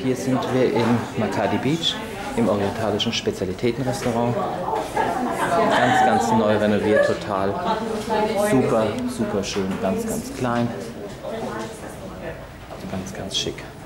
Hier sind wir in Makati Beach, im orientalischen Spezialitätenrestaurant. Ganz, ganz neu renoviert, total super, super schön, ganz, ganz klein. Ganz, ganz schick.